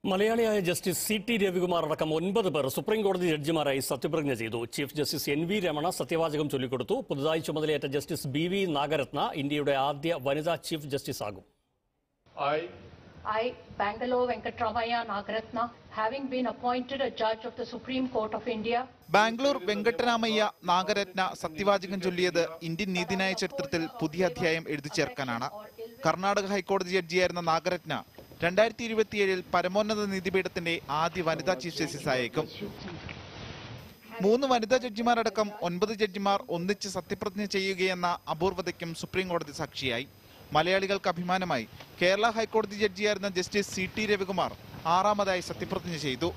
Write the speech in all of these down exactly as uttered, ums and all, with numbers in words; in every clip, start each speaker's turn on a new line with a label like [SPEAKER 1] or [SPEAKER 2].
[SPEAKER 1] മലയാളിയായ justice C T Ravikumar അടക്കം ഒൻപത് പേർ സുപ്രീം കോടതി ജഡ്ജിമാരായി സത്യപ്രതിജ്ഞ ചെയ്തു. Chief justice N V Ramana സത്യവാചകം ചൊല്ലിക്കൊടുത്തു. പുതുതായി ചുമതലയേറ്റ ജസ്റ്റിസ് ബി വി നാഗരത്ന ഇന്ത്യയുടെ ആദ്യ വനിതാ ചീഫ് ജസ്റ്റിസ് ആകും.
[SPEAKER 2] I, Bangalore Venkatramaya Nagaratna, having been appointed a judge of the Supreme Court of India.
[SPEAKER 3] Bangalore Venkataramaiah Nagarathna സത്യവാചകം ചൊല്ലിയത് ഇന്ത്യൻ നീതിന്യായ ചരിത്രത്തിൽ പുതിയ അധ്യായം എഴുതി ചേർക്കാനാണ്. കർണാടക ഹൈക്കോടതി ജഡ്ജിയായിരുന്ന നാഗരത്ന രണ്ടായിരത്തി ഇരുപത്തിയേഴിൽ പരമോന്നത നീതിപീഠത്തിന്റെ ആദ്യ വനിതാ ചീഫ് ജസ്റ്റിസ് ആയേക്കും. മൂന്ന് വനിതാ ജഡ്ജിമാരടക്കം ഒൻപത് ജഡ്ജിമാർ ഒന്നിച്ച് സത്യപ്രതിജ്ഞ ചെയ്യുകയെന്ന അപൂർവതയ്ക്കും സുപ്രീം കോടതി സാക്ഷിയായി. മലയാളികൾക്ക് അഭിമാനമായി കേരള ഹൈക്കോടതി ജഡ്ജിയായിരുന്ന ജസ്റ്റിസ് സി ടി രവികുമാർ ആറാമതായി സത്യപ്രതിജ്ഞ ചെയ്തു.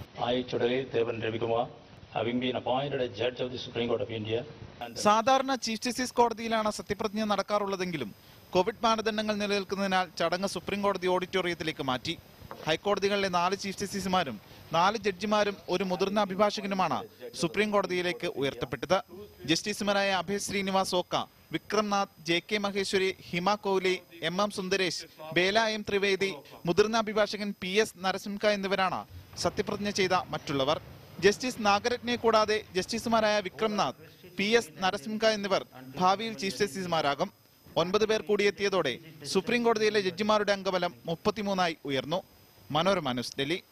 [SPEAKER 3] സാധാരണ ചീഫ് ജസ്റ്റിസ് കോടതിയിലാണ് സത്യപ്രതിജ്ഞ നടക്കാറുള്ളതെങ്കിലും കോവിഡ് മാനദണ്ഡങ്ങൾ നിലനിൽക്കുന്നതിനാൽ ചടങ്ങ് സുപ്രീം കോടതി ഓഡിറ്റോറിയത്തിലേക്ക് മാറ്റി. ഹൈക്കോടതികളിലെ നാല് ചീഫ് ജസ്റ്റിസുമാരും നാല് ജഡ്ജിമാരും ഒരു മുതിർന്ന അഭിഭാഷകനുമാണ് സുപ്രീം കോടതിയിലേക്ക് ഉയർത്തപ്പെട്ടത്. ജസ്റ്റിസുമാരായ Abhay Srinivas Oka, Vikramnath, J K Maheshwari, Hima Kohli, M M Sundaresh, Bela M Trivedi, മുതിർന്ന അഭിഭാഷകൻ പി എസ് നരസിംഹ എന്നിവരാണ് സത്യപ്രതിജ്ഞ ചെയ്ത മറ്റുള്ളവർ. ജസ്റ്റിസ് നാഗരത്നയെ കൂടാതെ ജസ്റ്റിസുമാരായ വിക്രംനാഥ്, പി എസ് നരസിംഹ എന്നിവർ ഭാവിയിൽ ചീഫ് ജസ്റ്റിസുമാരാകും. ഒൻപത് പേർ കൂടിയെത്തിയതോടെ സുപ്രീം കോടതിയിലെ ജഡ്ജിമാരുടെ അംഗബലം മുപ്പത്തിമൂന്നായി ഉയർന്നു. മനോരമ ന്യൂസ്, ഡൽഹി.